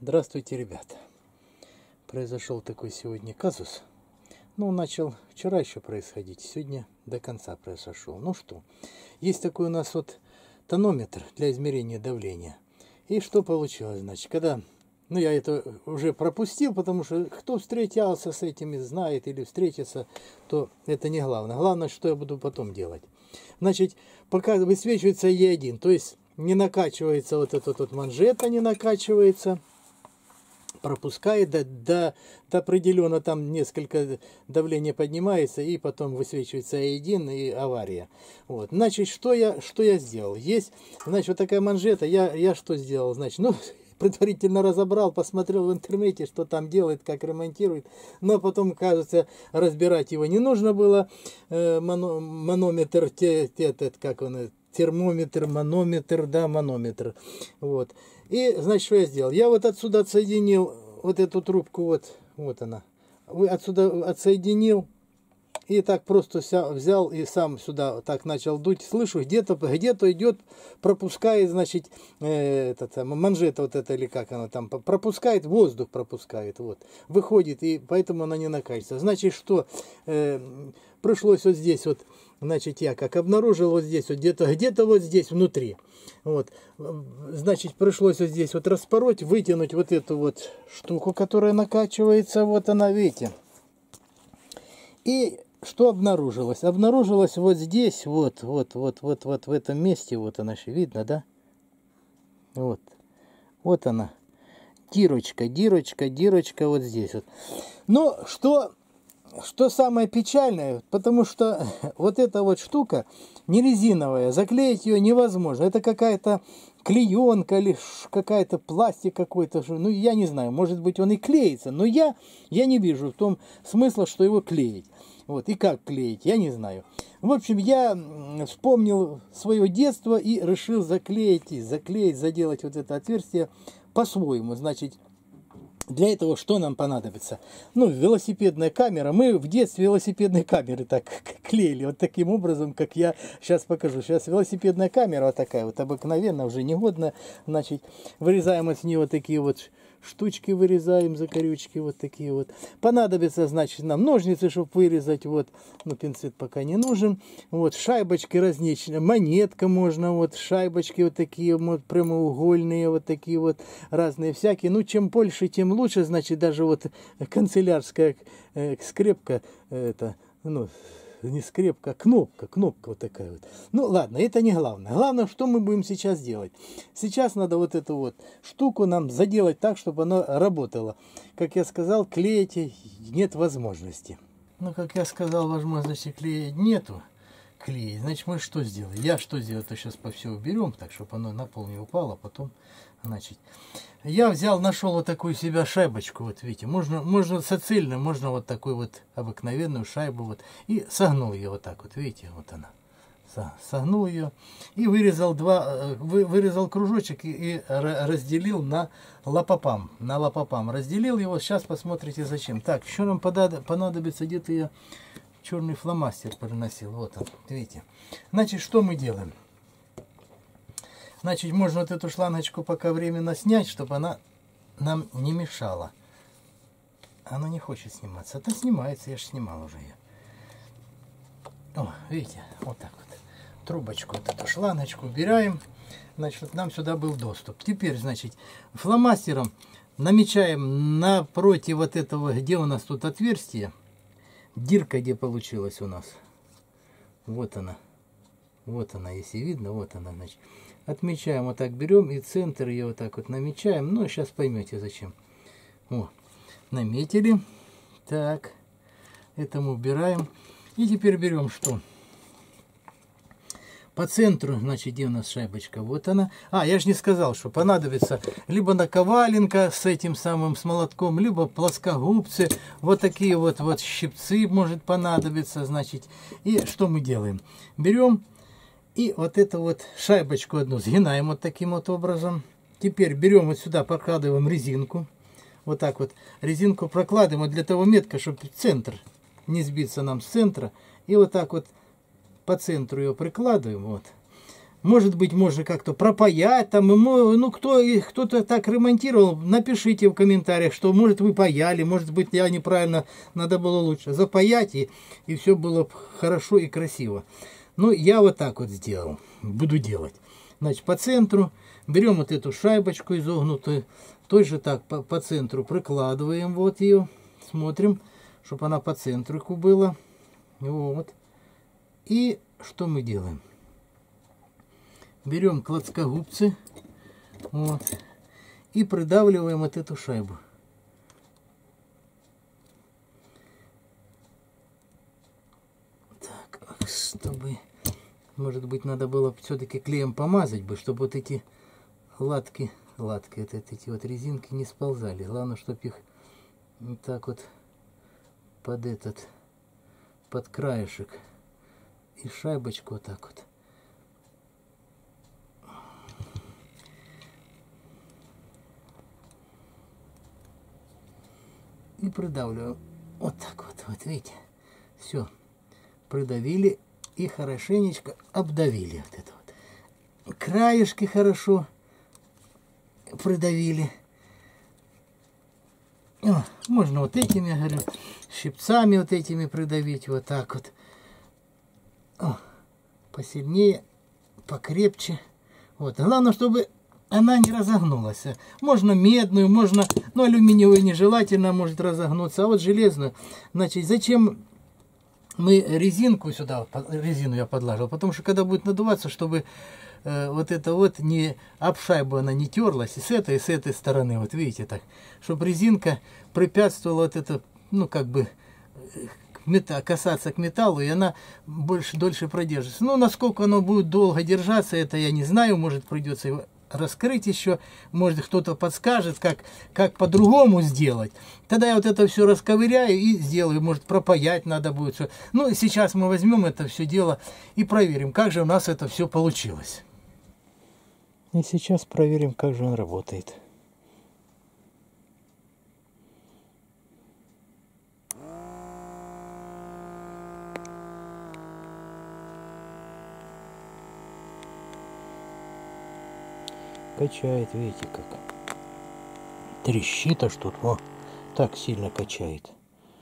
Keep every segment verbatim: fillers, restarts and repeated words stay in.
Здравствуйте, ребята. Произошел такой сегодня казус. Ну, он начал вчера еще происходить, сегодня до конца произошел. Ну что, есть такой у нас вот тонометр для измерения давления. И что получилось, значит, когда... Ну, я это уже пропустил, потому что кто встречался с этими, знает или встретится, то это не главное. Главное, что я буду потом делать. Значит, пока высвечивается Е один, то есть не накачивается вот этот вот манжета, не накачивается, пропускает до, до, до определенно, там несколько давление поднимается, и потом высвечивается Е один и авария. Вот. Значит, что я, что я сделал? Есть, значит, вот такая манжета, я, я что сделал? Значит, ну... предварительно разобрал, посмотрел в интернете, что там делает, как ремонтирует. Но потом, кажется, разбирать его не нужно было. Э, мано, манометр, те, те, те, как он, термометр, манометр, да, манометр. Вот. И, значит, что я сделал? Я вот отсюда отсоединил вот эту трубку, вот, вот она. Отсюда отсоединил. И так просто взял и сам сюда так начал дуть. Слышу, где-то где-то идет, пропускает, значит, э, этот, манжета вот это, или как она там, пропускает, воздух пропускает. Вот. Выходит, и поэтому она не накачивается. Значит, что э, пришлось вот здесь вот, значит, я как обнаружил вот здесь, вот где-то где-то вот здесь внутри. Вот. Значит, пришлось вот здесь вот распороть, вытянуть вот эту вот штуку, которая накачивается. Вот она, видите. И что обнаружилось? Обнаружилось вот здесь, вот, вот, вот, вот, вот в этом месте, вот она еще видно, да? Вот, вот она, дырочка, дырочка, дырочка вот здесь вот. Но что, что самое печальное, потому что вот эта вот штука не резиновая, заклеить ее невозможно. Это какая-то клеенка или какая-то пластик какой-то, ну я не знаю, может быть он и клеится, но я, я не вижу в том смысла, что его клеить. Вот, и как клеить, я не знаю. В общем, я вспомнил свое детство и решил заклеить, заклеить, заделать вот это отверстие по-своему. Значит, для этого что нам понадобится? Ну, велосипедная камера. Мы в детстве велосипедные камеры так клеили, вот таким образом, как я сейчас покажу. Сейчас велосипедная камера вот такая вот обыкновенная, уже негодная. Значит, вырезаем из нее вот такие вот штучки, вырезаем, закорючки вот такие вот. Понадобится, значит, нам ножницы, чтобы вырезать, вот, ну, пинцет пока не нужен. Вот, шайбочки различные, монетка можно, вот, шайбочки вот такие вот прямоугольные, вот такие вот разные всякие. Ну, чем больше, тем лучше, значит, даже вот канцелярская э, скрепка, э, это, ну, не скрепка, а кнопка, кнопка вот такая вот. Ну ладно, это не главное. Главное, что мы будем сейчас делать. Сейчас надо вот эту вот штуку нам заделать так, чтобы она работала. Как я сказал, клеить нет возможности. Ну, как я сказал, возможности клеить нету. Клеить. Значит, мы что сделаем? Я что сделаю? То сейчас по все уберем, так, чтобы оно на пол не упало, потом, значит. Я взял, нашел вот такую себя шайбочку, вот видите, можно, можно соцельно, можно вот такую вот обыкновенную шайбу, вот, и согнул ее вот так вот, видите, вот она. Согнул ее и вырезал два, вырезал кружочек и, и разделил на лапопам, на лапопам. Разделил его, сейчас посмотрите зачем. Так, еще нам понадобится, где-то я черный фломастер приносил, вот он, видите. Значит, что мы делаем? Значит, можно вот эту шлангочку пока временно снять, чтобы она нам не мешала. Она не хочет сниматься. Это снимается, я же снимал уже ее. О, видите, вот так вот. Трубочку, вот эту шлангочку убираем. Значит, нам сюда был доступ. Теперь, значит, фломастером намечаем напротив вот этого, где у нас тут отверстие. Дырка, где получилась у нас. Вот она. Вот она, если видно, вот она, значит. Отмечаем, вот так берем и центр ее вот так вот намечаем. Ну, сейчас поймете зачем. О, наметили. Так, это мы убираем. И теперь берем что? По центру, значит, где у нас шайбочка? Вот она. А, я же не сказал, что понадобится либо наковаленка с этим самым с молотком, либо плоскогубцы. Вот такие вот, вот щипцы может понадобиться, значит. И что мы делаем? Берем и вот эту вот шайбочку одну сгинаем вот таким вот образом. Теперь берем вот сюда, прокладываем резинку. Вот так вот резинку прокладываем вот для того метка, чтобы центр не сбиться нам с центра. И вот так вот по центру ее прикладываем. Вот. Может быть, можно как-то пропаять, там, ему, ну, кто, кто-то так ремонтировал, напишите в комментариях, что, может, вы паяли, может быть, я неправильно, надо было лучше запаять, и, и все было хорошо и красиво. Ну, я вот так вот сделал, буду делать. Значит, по центру берем вот эту шайбочку изогнутую, той же так по, по центру прикладываем вот ее, смотрим, чтобы она по центру была. Вот. И что мы делаем? Берем плоскогубцы, вот, и придавливаем вот эту шайбу. Так, чтобы, может быть, надо было все-таки клеем помазать бы, чтобы вот эти латки, латки, вот эти вот резинки не сползали. Главное, чтобы их вот так вот под этот, под краешек и шайбочку вот так вот. И придавливаем. Вот так вот, вот видите. Все. Придавили и хорошенечко обдавили. Вот это вот. Краешки хорошо придавили. О, можно вот этими, я говорю, щипцами вот этими придавить. Вот так вот. О, посильнее, покрепче. Вот. Главное, чтобы она не разогнулась. Можно медную, можно, ну, алюминиевую нежелательно может разогнуться, а вот железную. Значит, зачем мы резинку сюда, резину я подложил? Потому что когда будет надуваться, чтобы э, вот это вот не об шайбу она не терлась, и с этой, и с этой стороны, вот видите так, чтобы резинка препятствовала вот это, ну, как бы, мета, касаться к металлу, и она больше, дольше продержится. Ну, насколько оно будет долго держаться, это я не знаю, может придется его раскрыть еще, может кто-то подскажет, как, как по-другому сделать. Тогда я вот это все расковыряю и сделаю, может пропаять надо будет все. Ну, сейчас мы возьмем это все дело и проверим, как же у нас это все получилось. И сейчас проверим, как же он работает. Качает, видите как. Трещит аж тут, о, так сильно качает.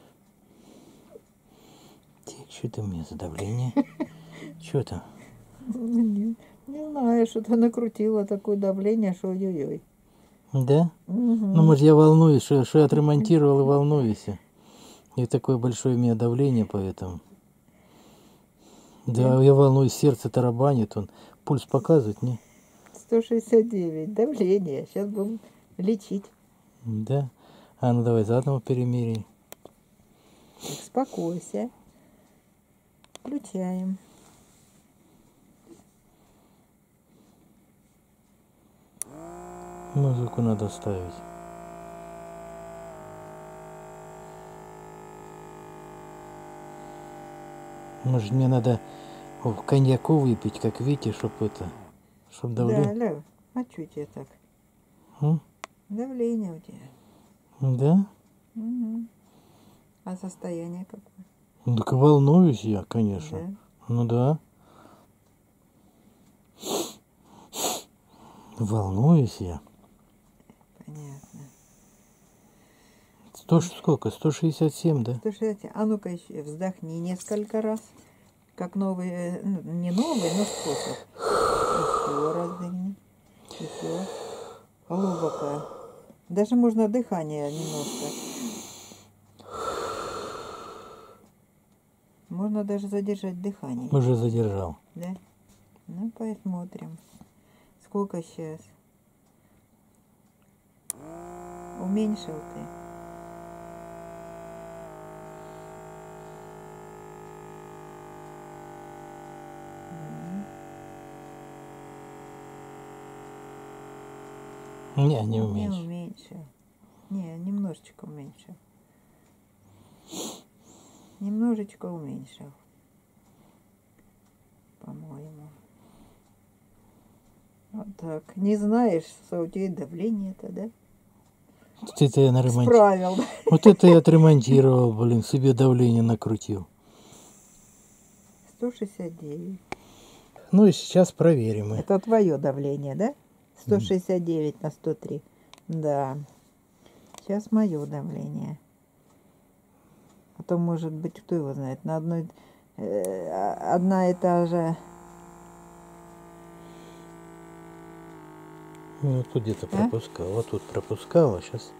Что это у меня за давление? Что там? Не, не знаю, что-то накрутило такое давление, что ой-ой-ой. Да? Угу. Ну, может, я волнуюсь, что, что я отремонтировал и волнуюсь. И такое большое у меня давление, поэтому. Да, я волнуюсь, сердце тарабанит, он пульс показывает, не? сто шестьдесят девять, давление, сейчас будем лечить. Да? А ну давай заодно перемеряем. Успокойся. Включаем. Музыку надо ставить. Может, мне надо коньяку выпить, как видите, чтобы это, чтобы давление. Да, Лев, а что тебе так? М? Давление у тебя. Да? Угу. А состояние какое? Ну, так волнуюсь я, конечно. Да? Ну да. Волнуюсь я. Понятно. Сто, сколько? сто шестьдесят семь, да? сто шестьдесят семь. А ну-ка еще вздохни несколько раз. Как новый, ну, не новый, но способ. Еще раз вдохни. Еще. Глубоко. Даже можно дыхание немножко. Можно даже задержать дыхание. Уже задержал. Да? Ну, посмотрим. Сколько сейчас? Уменьшил ты? Не, не Не уменьшил. уменьшил. Не, немножечко уменьшил. Немножечко уменьшил. По-моему. Вот так. Не знаешь, что у тебя давление-то, да? Вот это я наремонтировал. Справил. Вот это я отремонтировал, блин, себе давление накрутил. сто шестьдесят девять. Ну и сейчас проверим мы. Это твое давление, да? сто шестьдесят девять на сто три. Да. Сейчас мое давление. А то, может быть, кто его знает, на одной... Э, одна и та же... Ну, тут где-то А? пропускал. Вот тут пропускал, а сейчас...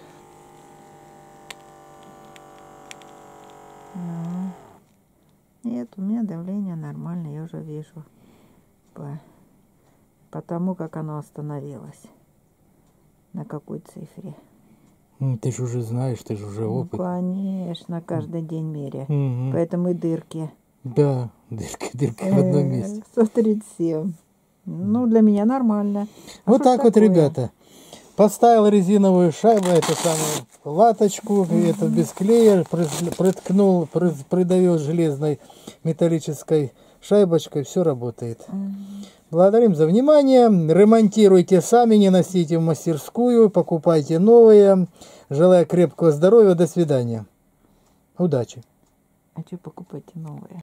Нет, у меня давление нормальное, я уже вижу. По, по тому, как оно остановилось. На какой цифре. Ну, ты же уже знаешь, ты же уже Ну, опыт. конечно, каждый день меряю. Мгм. Поэтому и дырки. Да, дырка, дырка в одном месте. сто тридцать семь. Ну, для меня нормально. А Вот что ж так вот, такое? ребята. Поставил резиновую шайбу, эту самую латочку, и это без клея, прыз- проткнул, прыз- придавил железной металлической шайбочкой, все работает. Благодарим за внимание. Ремонтируйте сами, не носите в мастерскую, покупайте новые. Желаю крепкого здоровья, до свидания. Удачи. А что покупайте новые?